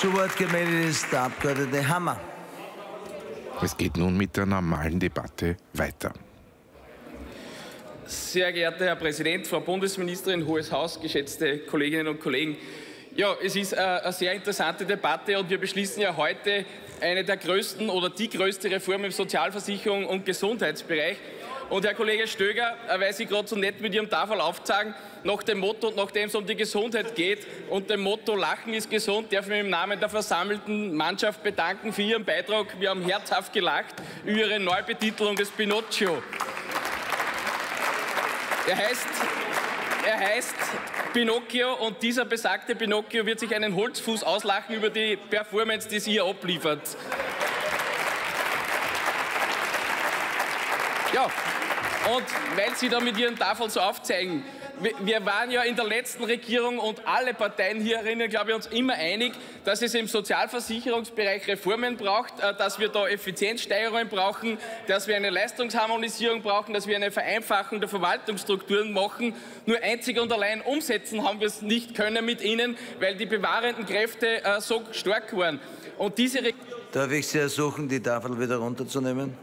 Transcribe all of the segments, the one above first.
Zu Wort gemeldet ist der Abgeordnete Hammer. Es geht nun mit der normalen Debatte weiter. Sehr geehrter Herr Präsident, Frau Bundesministerin, Hohes Haus, geschätzte Kolleginnen und Kollegen. Ja, es ist eine sehr interessante Debatte und wir beschließen ja heute eine der größten oder die größte Reform im Sozialversicherung- und Gesundheitsbereich. Und Herr Kollege Stöger, weil Sie gerade so nett mit Ihrem Tafel aufzeigen, nach dem Motto und nachdem es um die Gesundheit geht und dem Motto Lachen ist gesund, darf ich mich im Namen der versammelten Mannschaft bedanken für Ihren Beitrag. Wir haben herzhaft gelacht über Ihre Neubetitelung des Pinocchio. Er heißt Pinocchio und dieser besagte Pinocchio wird sich einen Holzfuß auslachen über die Performance, die Sie hier abliefert. Ja, und weil Sie da mit Ihren Tafeln so aufzeigen, wir waren ja in der letzten Regierung und alle Parteien hierinnen, glaube ich, uns immer einig, dass es im Sozialversicherungsbereich Reformen braucht, dass wir da Effizienzsteigerungen brauchen, dass wir eine Leistungsharmonisierung brauchen, dass wir eine Vereinfachung der Verwaltungsstrukturen machen. Nur einzig und allein umsetzen haben wir es nicht können mit Ihnen, weil die bewahrenden Kräfte so stark waren. Und diese Darf ich Sie ersuchen, die Tafel wieder runterzunehmen?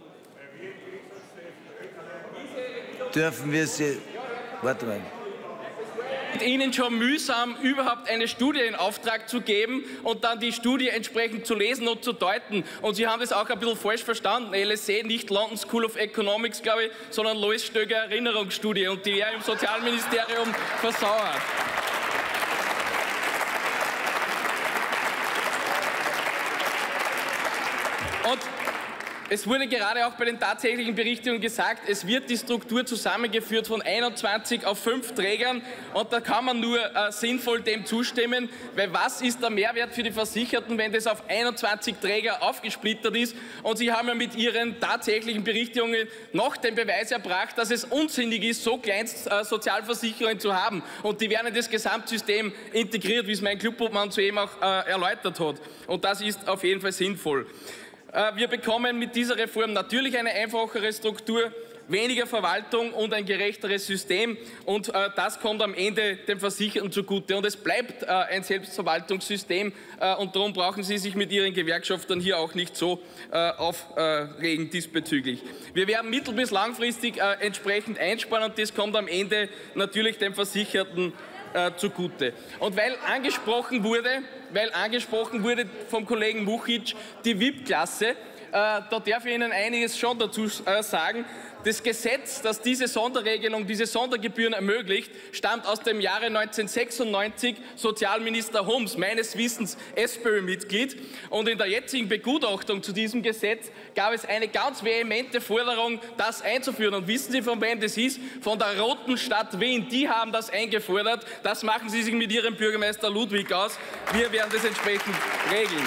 Dürfen wir Sie... Warte mal. Ihnen schon mühsam, überhaupt eine Studie in Auftrag zu geben und dann die Studie entsprechend zu lesen und zu deuten. Und Sie haben das auch ein bisschen falsch verstanden. LSE, nicht London School of Economics, glaube ich, sondern Louis Stöger Erinnerungsstudie. Und die wäre im Sozialministerium versauert. Und es wurde gerade auch bei den tatsächlichen Berichtungen gesagt, es wird die Struktur zusammengeführt von 21 auf 5 Trägern und da kann man nur sinnvoll dem zustimmen, weil was ist der Mehrwert für die Versicherten, wenn das auf 21 Träger aufgesplittert ist? Und Sie haben ja mit Ihren tatsächlichen Berichtungen noch den Beweis erbracht, dass es unsinnig ist, so kleinst Sozialversicherungen zu haben und die werden in das Gesamtsystem integriert, wie es mein Clubobmann soeben auch erläutert hat. Und das ist auf jeden Fall sinnvoll. Wir bekommen mit dieser Reform natürlich eine einfachere Struktur, weniger Verwaltung und ein gerechteres System. Und das kommt am Ende den Versicherten zugute. Und es bleibt ein Selbstverwaltungssystem. Und darum brauchen Sie sich mit Ihren Gewerkschaftern hier auch nicht so aufregen diesbezüglich. Wir werden mittel- bis langfristig entsprechend einsparen und das kommt am Ende natürlich den Versicherten zugute. Und weil angesprochen wurde vom Kollegen Muchic die VIP-Klasse, da darf ich Ihnen einiges schon dazu sagen. Das Gesetz, das diese Sonderregelung, diese Sondergebühren ermöglicht, stammt aus dem Jahre 1996, Sozialminister Homs, meines Wissens SPÖ-Mitglied. Und in der jetzigen Begutachtung zu diesem Gesetz gab es eine ganz vehemente Forderung, das einzuführen. Und wissen Sie, von wem das ist? Von der Roten Stadt Wien. Die haben das eingefordert. Das machen Sie sich mit Ihrem Bürgermeister Ludwig aus. Wir werden das entsprechend regeln.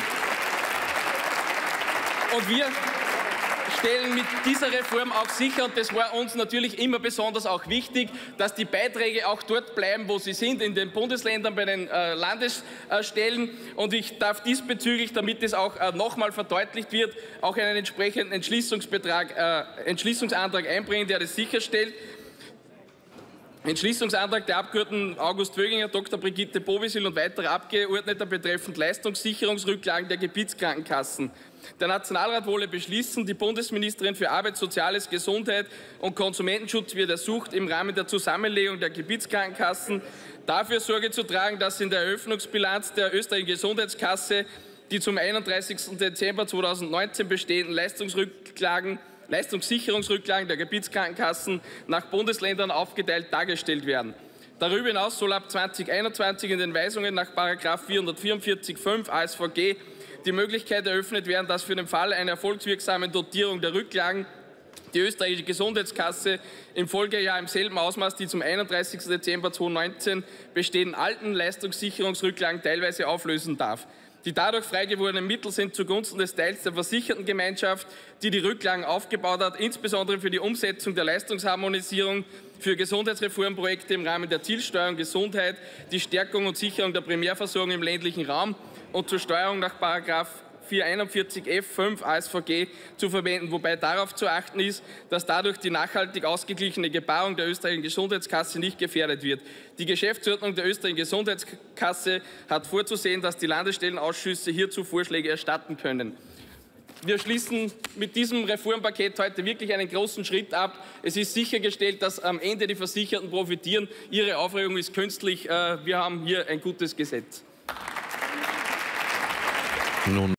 Und wir stellen mit dieser Reform auch sicher, und das war uns natürlich immer besonders auch wichtig, dass die Beiträge auch dort bleiben, wo sie sind, in den Bundesländern, bei den Landesstellen. Und ich darf diesbezüglich, damit es auch nochmal verdeutlicht wird, auch einen entsprechenden Entschließungsantrag einbringen, der das sicherstellt. Entschließungsantrag der Abgeordneten August Wöginger, Dr. Brigitte Bovisil und weitere Abgeordnete betreffend Leistungssicherungsrücklagen der Gebietskrankenkassen. Der Nationalrat wolle beschließen, die Bundesministerin für Arbeit, Soziales, Gesundheit und Konsumentenschutz wird ersucht, im Rahmen der Zusammenlegung der Gebietskrankenkassen dafür Sorge zu tragen, dass in der Eröffnungsbilanz der österreichischen Gesundheitskasse die zum 31. Dezember 2019 bestehenden Leistungssicherungsrücklagen der Gebietskrankenkassen nach Bundesländern aufgeteilt dargestellt werden. Darüber hinaus soll ab 2021 in den Weisungen nach § 444(5) ASVG die Möglichkeit eröffnet werden, dass für den Fall einer erfolgswirksamen Dotierung der Rücklagen die österreichische Gesundheitskasse im Folgejahr im selben Ausmaß die zum 31. Dezember 2019 bestehenden alten Leistungssicherungsrücklagen teilweise auflösen darf. Die dadurch frei gewordenen Mittel sind zugunsten des Teils der Versichertengemeinschaft, die die Rücklagen aufgebaut hat, insbesondere für die Umsetzung der Leistungsharmonisierung, für Gesundheitsreformprojekte im Rahmen der Zielsteuerung Gesundheit, die Stärkung und Sicherung der Primärversorgung im ländlichen Raum und zur Steuerung nach § 441f5 ASVG zu verwenden, wobei darauf zu achten ist, dass dadurch die nachhaltig ausgeglichene Gebarung der österreichischen Gesundheitskasse nicht gefährdet wird. Die Geschäftsordnung der österreichischen Gesundheitskasse hat vorzusehen, dass die Landesstellenausschüsse hierzu Vorschläge erstatten können. Wir schließen mit diesem Reformpaket heute wirklich einen großen Schritt ab. Es ist sichergestellt, dass am Ende die Versicherten profitieren. Ihre Aufregung ist künstlich. Wir haben hier ein gutes Gesetz. Nun